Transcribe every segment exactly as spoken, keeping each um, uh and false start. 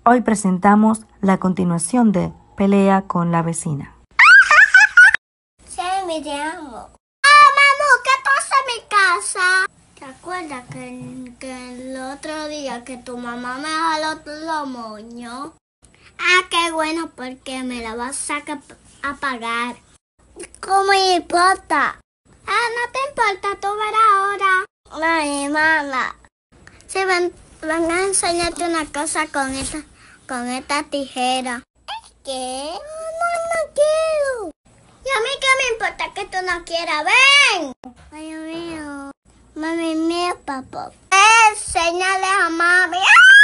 Hoy presentamos la continuación de Pelea con la vecina. Sí, me te amo. ¡Ah, mamá! ¿Qué pasa en mi casa? ¿Te acuerdas que, que el otro día que tu mamá me jaló los moños? Ah, qué bueno, porque me la vas a, a pagar. ¿Cómo me importa? Ah, no te importa, tú verás ahora. Ay, mamá. Sí, ven, ven a enseñarte una cosa con esta, con esta tijera. ¿Qué? No, no quiero. ¿Y a mí qué me importa que tú no quieras? ¡Ven! Ay, Dios mío. Mami, mía, papá. Enséñale a mami.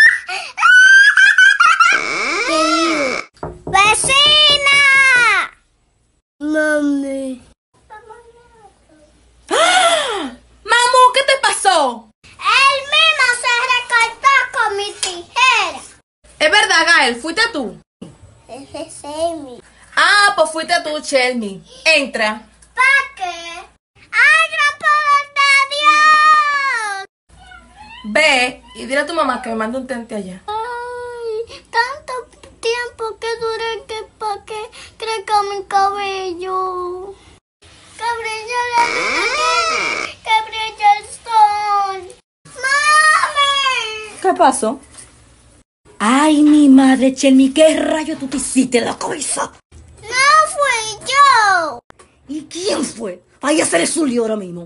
¡Vecina! Mami. ¡Ah! ¡Mamu! ¿Qué te pasó? Él mismo se recortó con mi tijera. Es verdad, Gael, fuiste tú. Ese es Amy. Ah, pues fuiste tú, Chelmy. Entra. ¿Para qué? ¡Ay, gran poder de Dios! Ve y dile a tu mamá que me mande un tente allá. Ay, tanto tiempo que duré que pa' que crezca mi cabello. Que brille la luna, que, que brille el sol. ¡Mami! ¿Qué pasó? Ay, mi madre, Chelmy, ¿qué rayo tú te hiciste en la cabeza? No fui yo. ¿Y quién fue? Vaya a hacer su lío ahora mismo.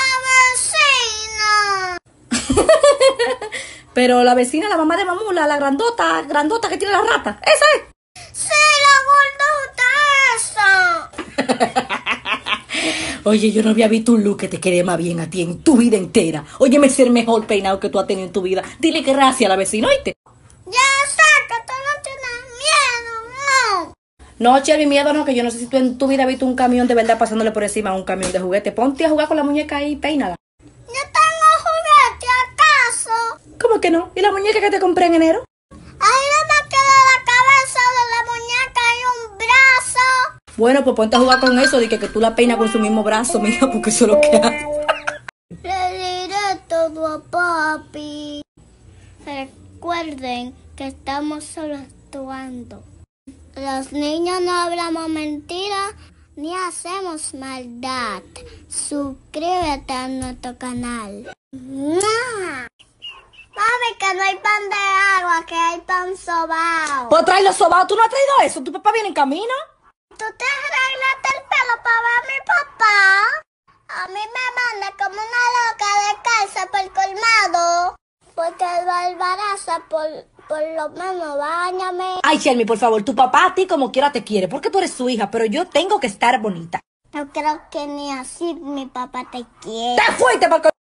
La vecina. Pero la vecina, la mamá de Mamula, la grandota, grandota que tiene la rata, esa es. Sí, la gordota esa. Oye, yo no había visto un look que te quede más bien a ti en tu vida entera. Óyeme, ser mejor peinado que tú has tenido en tu vida. Dile que gracias a la vecina, ¿oíste? Ya sé que tú no tienes miedo, no. No, Chelmy, miedo no, que yo no sé si tú en tu vida has visto un camión de verdad pasándole por encima a un camión de juguete. Ponte a jugar con la muñeca ahí y peínala. Yo tengo juguete, ¿acaso? ¿Cómo que no? ¿Y la muñeca que te compré en enero? Ahí no me queda la cabeza de la muñeca y un brazo. Bueno, pues ponte a jugar con eso, de que, que tú la peinas con su mismo brazo, mija, porque eso es lo que hace. Le diré todo a papi. Recuerden que estamos solo actuando. Los niños no hablamos mentiras ni hacemos maldad. Suscríbete a nuestro canal. ¡Mua! Mami, que no hay pan de agua, que hay pan sobao. Pues trae los sobados, ¿tú no has traído eso? ¿Tu papá viene en camino? ¿Tú te arreglaste el pelo para ver a mi papá? A mí me manda como una loca de casa por el colmado. Porque el barbaraza por, por lo menos báñame. Ay, Chelmy, por favor, tu papá a ti como quiera te quiere, porque tú eres su hija, pero yo tengo que estar bonita. Yo creo que ni así mi papá te quiere. ¡Te fuiste, por